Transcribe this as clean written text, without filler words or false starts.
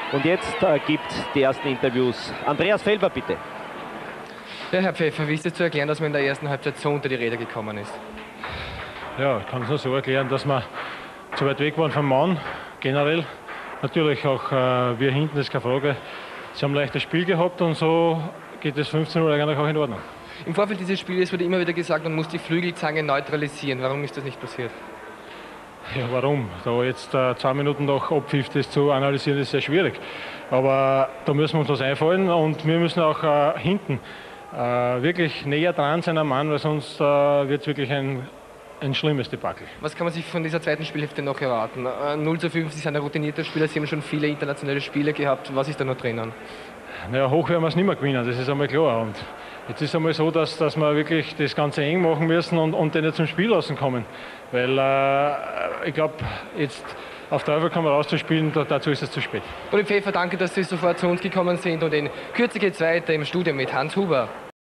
Und jetzt gibt die ersten Interviews Andreas Felber, bitte. Ja, Herr Pfeffer, wie ist es zu erklären, dass man in der ersten Halbzeit so unter die Räder gekommen ist? Ja, ich kann es nur so erklären, dass wir zu weit weg waren vom Mann, generell. Natürlich auch wir hinten, das ist keine Frage. Sie haben ein leichtes Spiel gehabt und so geht es 15 eigentlich auch in Ordnung. Im Vorfeld dieses Spiels wurde immer wieder gesagt, man muss die Flügelzange neutralisieren. Warum ist das nicht passiert? Ja, warum? Da jetzt 2 Minuten nach Abpfiff das zu analysieren, ist sehr schwierig. Aber da müssen wir uns was einfallen und wir müssen auch hinten wirklich näher dran sein am Mann, weil sonst wird es wirklich ein schlimmes Debakel. Was kann man sich von dieser zweiten Spielhälfte noch erwarten? 0:5, Sie sind ein routinierter Spieler, Sie haben schon viele internationale Spiele gehabt. Was ist da noch drinnen? Naja, hoch werden wir es nicht mehr gewinnen, das ist einmal klar. Und jetzt ist es einmal so, dass wir wirklich das Ganze eng machen müssen und den nicht zum Spiel lassen kommen. Weil ich glaube, jetzt auf Teufel kann man rauszuspielen, dazu ist es zu spät. Uli Pfeffer, danke, dass Sie sofort zu uns gekommen sind und in Kürze geht es weiter im Studio mit Hans Huber.